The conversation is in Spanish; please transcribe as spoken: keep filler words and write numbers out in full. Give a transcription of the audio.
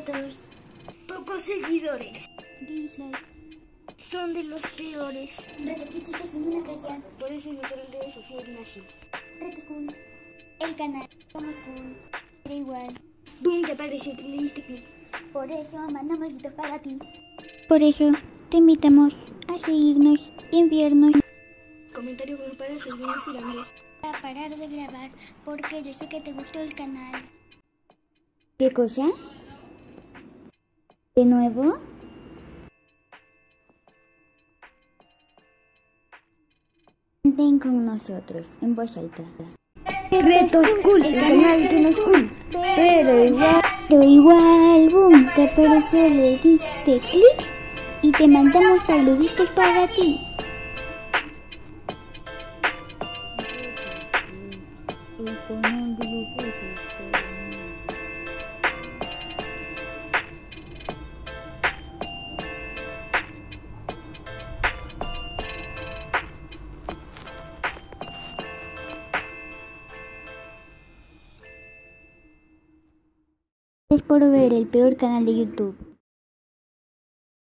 fotos. Pocos seguidores. Dislike. Son de los peores. Retos de chicos sin una gracia. Por eso yo creo el de Sofía Ignacio. Reto cool. El canal. Somos cool. Pero igual. Boom, te apareció que le diste clic. Por eso mandamos videos para ti. Por eso te invitamos a seguirnos y enviarnos. Comentario bueno para seguirnos tirando. A parar de grabar porque yo sé que te gustó el canal. ¿Qué cosa? ¿De nuevo? Ven con nosotros en voz alta. Retos cool, el canal que no es cool. Pero igual. Pero igual, boom, te apareció, le diste clic y te mandamos saluditos para ti. Gracias por ver el peor canal de YouTube.